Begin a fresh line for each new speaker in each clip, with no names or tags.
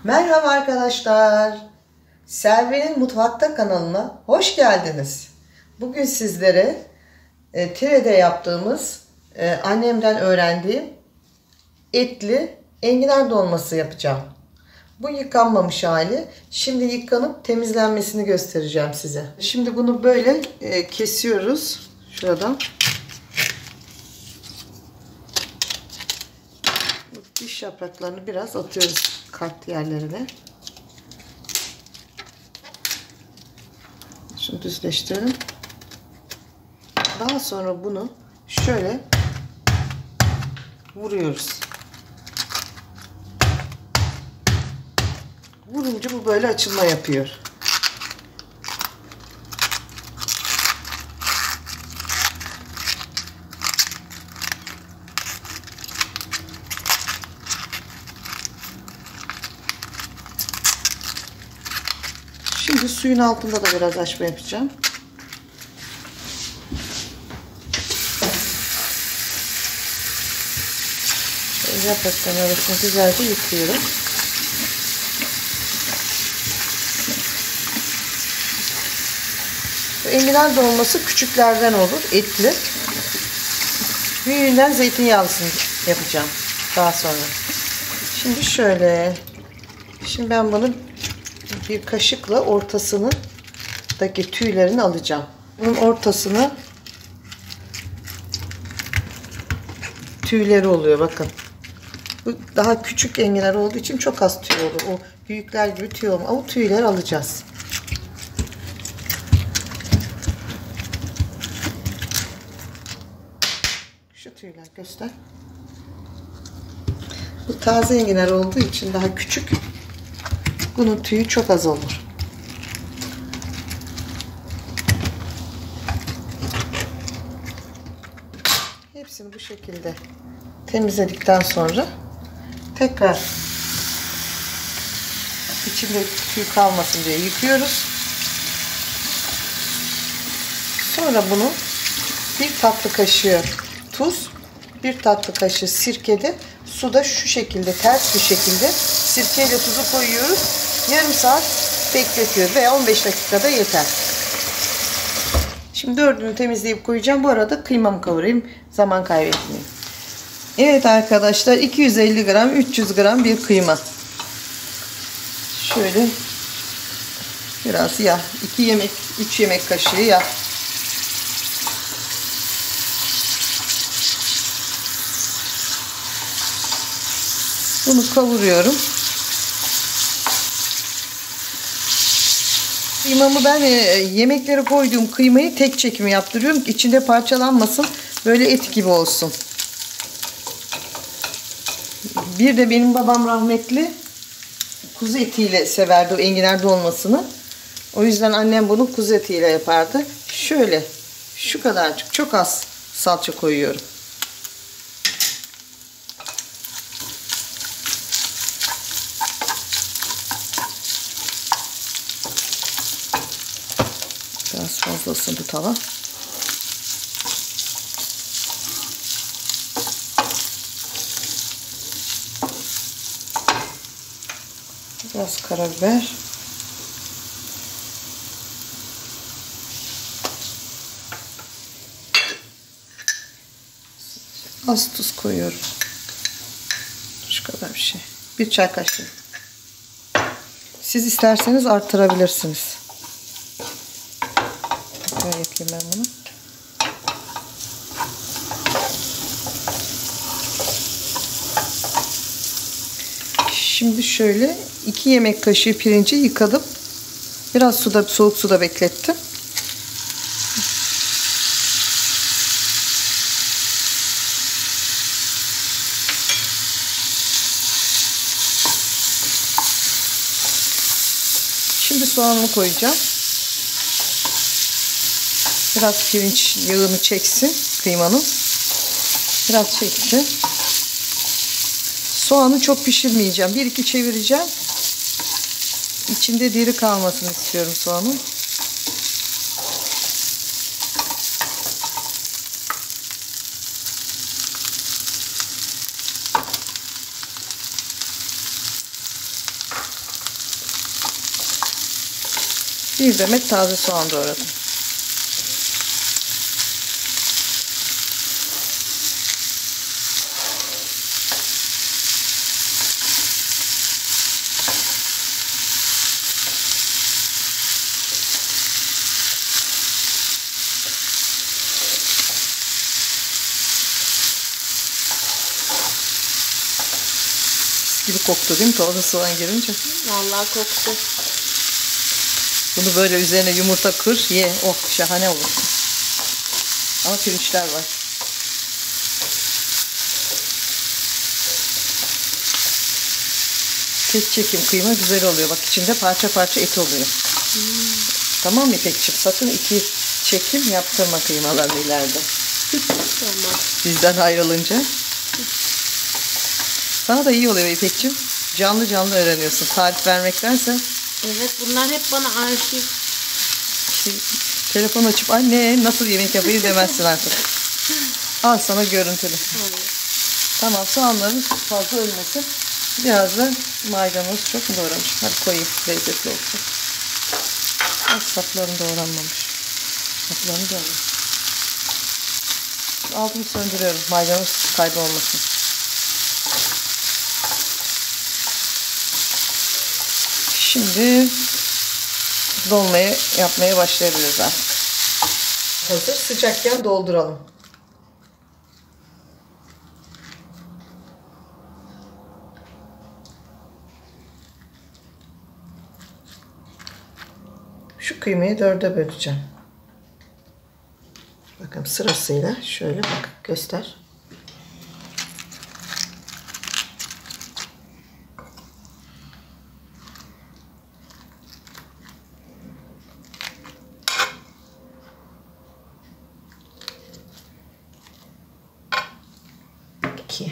Merhaba arkadaşlar. Selvi'nin Mutfakta kanalına hoş geldiniz. Bugün sizlere Tire'de yaptığımız, annemden öğrendiğim etli enginar dolması yapacağım. Bu yıkanmamış hali. Şimdi yıkanıp temizlenmesini göstereceğim size. Şimdi bunu böyle kesiyoruz. Şuradan. Bu diş yapraklarını biraz atıyoruz kart yerlerine. Şunu düzleştirelim. Daha sonra bunu şöyle vuruyoruz. Vurunca bu böyle açılma yapıyor. Şimdi suyun altında da biraz açma yapacağım. Yaprakların arasını güzelce yıkıyorum. Bu enginar dolması küçüklerden olur, etli. Büyüğünden zeytinyağlısını yapacağım daha sonra. Şimdi şöyle. Şimdi ben bunu bir kaşıkla ortasındaki tüylerini alacağım. Bunun ortasına tüyleri oluyor, bakın. Bu daha küçük enginar olduğu için çok az tüy olur. O büyükler gibi tüy olmaz. O tüyleri alacağız. Şu tüyler göster. Bu taze enginar olduğu için daha küçük. Bunun tüyü çok az olur. Hepsini bu şekilde temizledikten sonra tekrar içinde tüy kalmasın diye yıkıyoruz. Sonra bunu bir tatlı kaşığı tuz, bir tatlı kaşığı sirkede suda şu şekilde ters bir şekilde sirkeyle tuzu koyuyoruz. Yarım saat bekletiyoruz veya 15 dakikada yeter. Şimdi dördünü temizleyip koyacağım. Bu arada kıymamı kavurayım. Zaman kaybetmeyeyim. Evet arkadaşlar, 250 gram 300 gram bir kıyma. Şöyle biraz yağ. 3 yemek kaşığı yağ. Bunu kavuruyorum. Kıymamı ben yemeklere koyduğum kıymayı tek çekim yaptırıyorum ki içinde parçalanmasın. Böyle et gibi olsun. Bir de benim babam rahmetli kuzu etiyle severdi o enginar dolmasını. O yüzden annem bunu kuzu etiyle yapardı. Şöyle şu kadarcık, çok az salça koyuyorum. Biraz fazla ısındı tava. Biraz karabiber. Az tuz koyuyorum. Şu kadar bir şey. Bir çay kaşığı. Siz isterseniz artırabilirsiniz. Böyle yapayım ben bunu. Şimdi şöyle 2 yemek kaşığı pirinci yıkadım. Biraz soğuk suda beklettim. Şimdi soğanını koyacağım. Biraz pirinç yağını çeksin kıymanın. Biraz çeksin. Soğanı çok pişirmeyeceğim. 1-2 çevireceğim. İçinde diri kalmasını istiyorum soğanın. Bir demet taze soğan doğradım. Gibi koktu değil mi taze soğan girince?
Vallahi koktu.
Bunu böyle üzerine yumurta kır ye. Oh şahane olur. Ama pirinçler var. Tek çekim kıyma güzel oluyor. Bak içinde parça parça et oluyor. Tamam mı İpekciğim? Sakın iki çekim yaptırma kıymalarını ileride.
Tamam.
Bizden ayrılınca. Sana da iyi oluyor İpekciğim. Canlı canlı öğreniyorsun. Tarif vermektense.
Evet, bunlar hep bana arşiv.
Telefon açıp anne nasıl yemek yapayım demezsin artık. Al sana görüntülü.
Evet.
Tamam, soğanların fazla ölmesin. Biraz da maydanoz çok mu doğramış? Hadi koyayım, lezzetli olsun. Az saplarını doğranmamış. Saplarını doğramış. Altını söndürüyorum. Maydanoz kaybolmasın. Şimdi dolmayı yapmaya başlayabiliriz artık. Hazır, sıcakken dolduralım. Şu kıymayı 4'e böleceğim. Bakın sırasıyla şöyle bak göster. İki.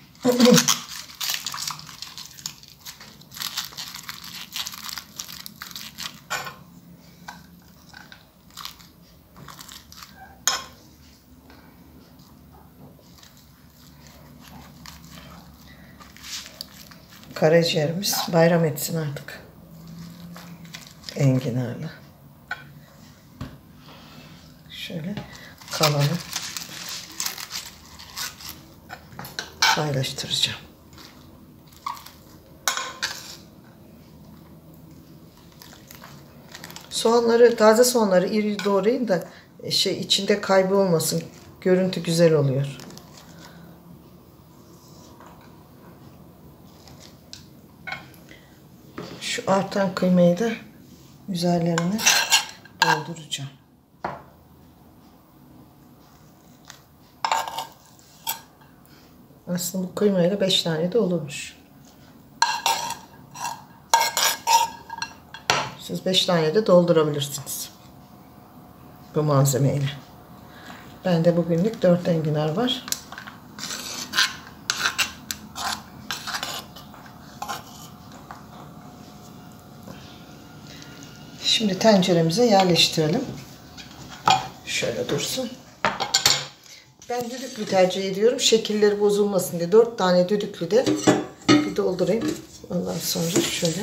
Karaciğerimiz bayram etsin artık. Enginarla. Şöyle kalanı paylaştıracağım. Soğanları, taze soğanları iri doğrayın da içinde kaybı olmasın. Görüntü güzel oluyor. Şu artan kıymayı da üzerlerine dolduracağım. Aslında bu kıymayla 5 tane de olurmuş. Siz 5 tane de doldurabilirsiniz. Bu malzemeyle. Bende bugünlük 4 enginar var. Şimdi tenceremize yerleştirelim. Şöyle dursun. Ben düdüklü tercih ediyorum. Şekilleri bozulmasın diye. 4 tane düdüklü de bir doldurayım. Ondan sonra şöyle.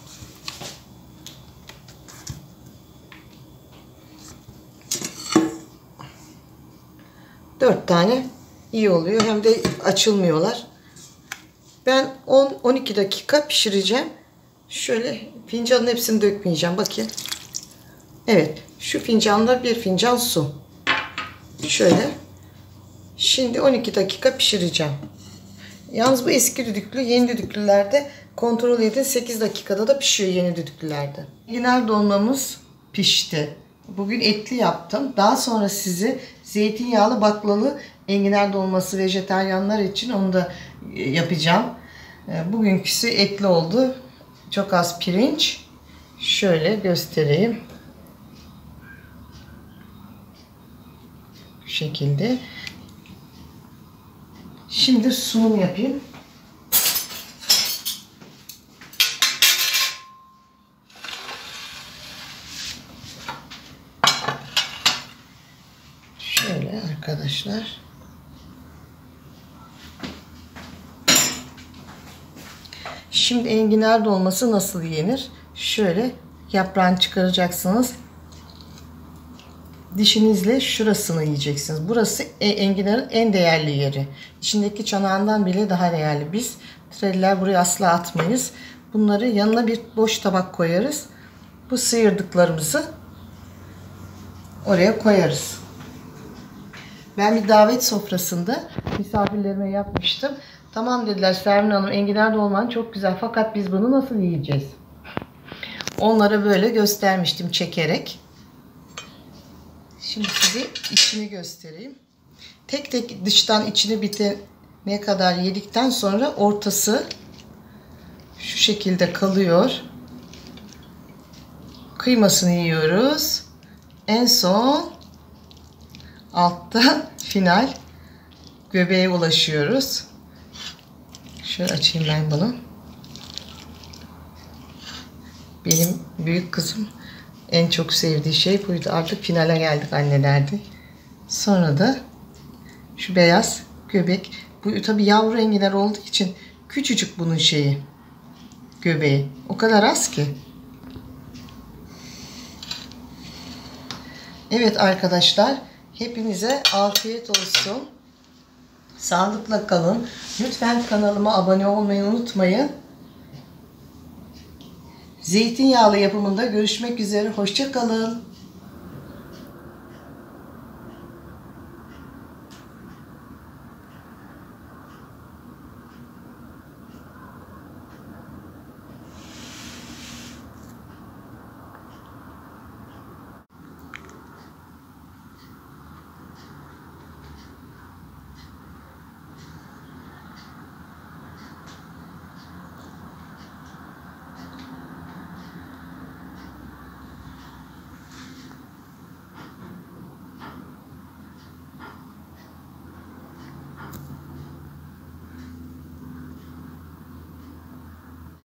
Dört tane iyi oluyor. Hem de açılmıyorlar. Ben 10-12 dakika pişireceğim. Şöyle fincanın hepsini dökmeyeceğim. Bakayım. Evet. Şu fincanda bir fincan su. Şöyle. Şimdi 12 dakika pişireceğim. Yalnız bu eski düdüklü, yeni düdüklülerde kontrol edin 8 dakikada da pişiyor yeni düdüklülerde. Enginar dolmamız pişti. Bugün etli yaptım. Daha sonra sizi zeytinyağlı baklalı enginar dolması vejetaryenler için onu da yapacağım. Bugünküsü etli oldu. Çok az pirinç. Şöyle göstereyim. Bu şekilde. Şimdi sunum yapayım. Şöyle arkadaşlar. Şimdi enginar dolması nasıl yenir? Şöyle yaprağını çıkaracaksınız. Dişinizle şurasını yiyeceksiniz. Burası enginarın en değerli yeri. İçindeki çanağından bile daha değerli. Biz treliler buraya asla atmayız. Bunları yanına bir boş tabak koyarız. Bu sıyırdıklarımızı oraya koyarız. Ben bir davet sofrasında misafirlerime yapmıştım. Tamam dediler, Servin Hanım, enginar dolman çok güzel fakat biz bunu nasıl yiyeceğiz? Onlara böyle göstermiştim çekerek. Şimdi size içini göstereyim. Tek tek dıştan içini bitene kadar yedikten sonra ortası şu şekilde kalıyor. Kıymasını yiyoruz. En son altta final göbeğe ulaşıyoruz. Şöyle açayım ben bunu. Benim büyük kızım en çok sevdiği şey buydu. Artık finale geldik anne derdi. Sonra da şu beyaz göbek. Bu tabi yavru enginar olduğu için küçücük bunun şeyi. Göbeği. O kadar az ki. Evet arkadaşlar. Hepinize afiyet olsun. Sağlıkla kalın. Lütfen kanalıma abone olmayı unutmayın. Zeytinyağlı yapımında görüşmek üzere. Hoşça kalın.